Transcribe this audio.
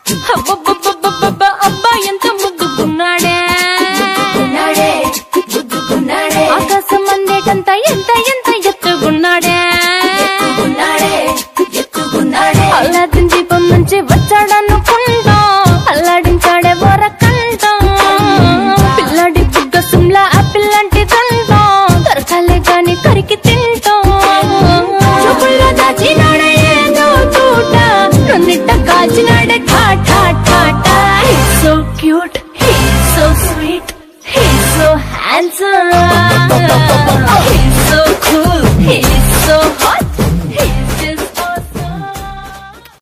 అబ్బా ఎంత ముద్దుకున్నాడే ఆకాశం అందేటంత ఎంత ఎంత ఎత్తుకున్నాడే అల్లాదిన్ దీపం నుంచి వచ్చాడనుకుంటా అల్లాడించాడే వరకంట పిల్లాడి బుగ్గ సిమ్లా ఆపిల్ లాంటి దంట దొరకాలే గాని కరికి తింటా చూపుల్లో దాచినాడే ఏదో తూట నన్నిట్ట కాచినాడే ఠాఠా ఠాఠా He's so cute, he's so sweet, he's so handsome, he's so cool, he's so hot.